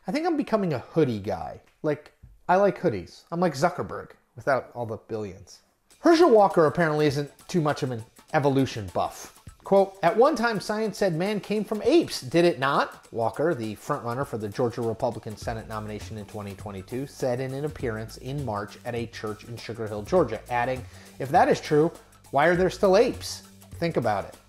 I think I'm becoming a hoodie guy. Like, I like hoodies. I'm like Zuckerberg, without all the billions. Herschel Walker apparently isn't too much of an evolution buff. Quote, at one time science said man came from apes, did it not? Walker, the frontrunner for the Georgia Republican Senate nomination in 2022, said in an appearance in March at a church in Sugar Hill, Georgia, adding, if that is true, why are there still apes? Think about it.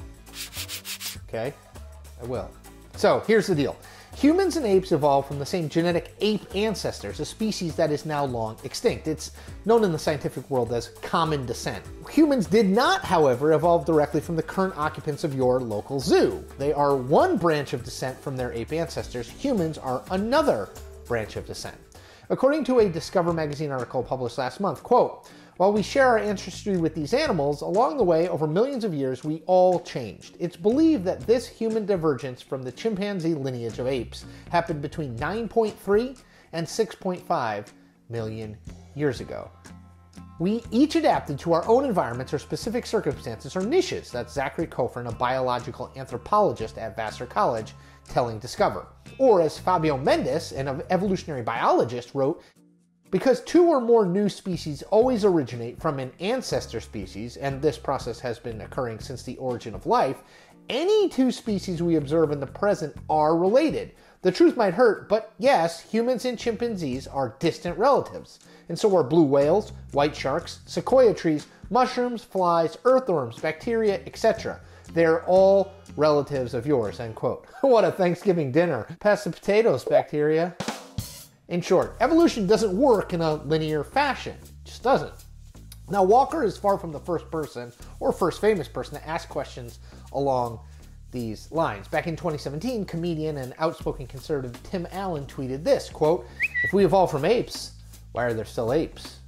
Okay, I will. So here's the deal. Humans and apes evolved from the same genetic ape ancestors, a species that is now long extinct. It's known in the scientific world as common descent. Humans did not, however, evolve directly from the current occupants of your local zoo. They are one branch of descent from their ape ancestors. Humans are another branch of descent. According to a Discover magazine article published last month, quote, while we share our ancestry with these animals, along the way, over millions of years, we all changed. It's believed that this human divergence from the chimpanzee lineage of apes happened between 9.3 and 6.5 million years ago. We each adapted to our own environments or specific circumstances or niches. That's Zachary Coffin, a biological anthropologist at Vassar College, telling Discover. Or as Fabio Mendes, an evolutionary biologist, wrote, because two or more new species always originate from an ancestor species, and this process has been occurring since the origin of life, any two species we observe in the present are related. The truth might hurt, but yes, humans and chimpanzees are distant relatives. And so are blue whales, white sharks, sequoia trees, mushrooms, flies, earthworms, bacteria, etc. They're all relatives of yours, end quote. What a Thanksgiving dinner. Pass the potatoes, bacteria. In short, evolution doesn't work in a linear fashion. It just doesn't. Now, Walker is far from the first person or first famous person to ask questions along these lines. Back in 2017, comedian and outspoken conservative Tim Allen tweeted this, quote, if we evolved from apes, why are there still apes?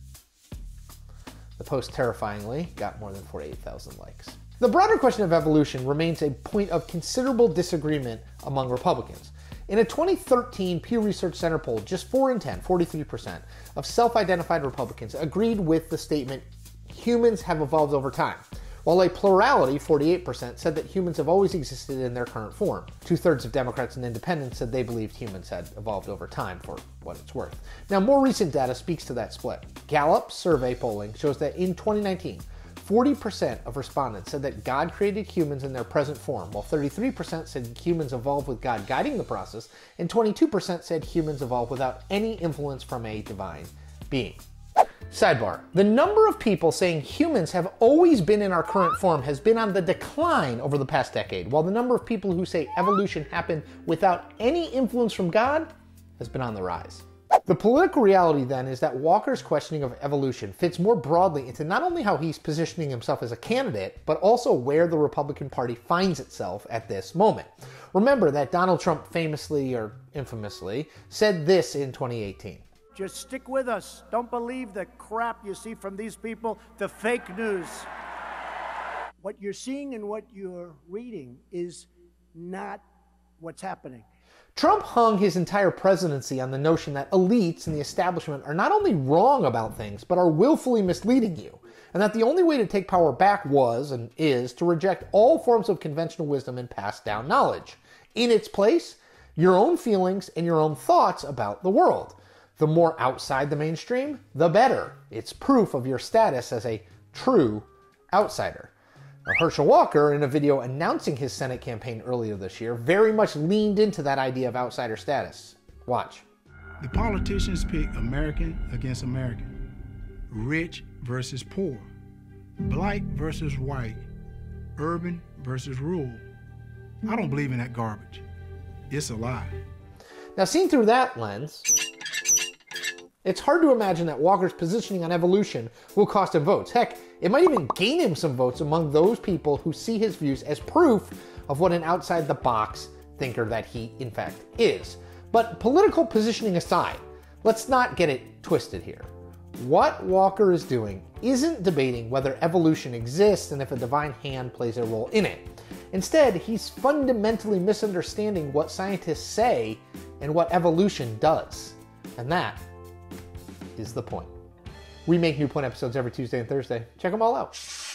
The post terrifyingly got more than 48,000 likes. The broader question of evolution remains a point of considerable disagreement among Republicans. In a 2013 Pew Research Center poll, just 4 in 10, 43%, of self-identified Republicans agreed with the statement, humans have evolved over time, while a plurality, 48%, said that humans have always existed in their current form. 2/3 of Democrats and independents said they believed humans had evolved over time, for what it's worth. Now, more recent data speaks to that split. Gallup survey polling shows that in 2019, 40% of respondents said that God created humans in their present form, while 33% said humans evolved with God guiding the process, and 22% said humans evolved without any influence from a divine being. Sidebar. The number of people saying humans have always been in our current form has been on the decline over the past decade, while the number of people who say evolution happened without any influence from God has been on the rise. The political reality then is that Walker's questioning of evolution fits more broadly into not only how he's positioning himself as a candidate, but also where the Republican Party finds itself at this moment. Remember that Donald Trump famously or infamously said this in 2018. Just stick with us. Don't believe the crap you see from these people, the fake news. What you're seeing and what you're reading is not what's happening. Trump hung his entire presidency on the notion that elites and the establishment are not only wrong about things, but are willfully misleading you, and that the only way to take power back was, and is, to reject all forms of conventional wisdom and pass down knowledge. In its place, your own feelings and your own thoughts about the world. The more outside the mainstream, the better. It's proof of your status as a true outsider. Now, Herschel Walker, in a video announcing his Senate campaign earlier this year, very much leaned into that idea of outsider status. Watch. The politicians pick American against American, rich versus poor, black versus white, urban versus rural. I don't believe in that garbage. It's a lie. Now, seen through that lens, it's hard to imagine that Walker's positioning on evolution will cost him votes. Heck, it might even gain him some votes among those people who see his views as proof of what an outside-the-box thinker that he, in fact, is. But political positioning aside, let's not get it twisted here. What Walker is doing isn't debating whether evolution exists and if a divine hand plays a role in it. Instead, he's fundamentally misunderstanding what scientists say and what evolution does. And that is the point. We make New Point episodes every Tuesday and Thursday. Check them all out.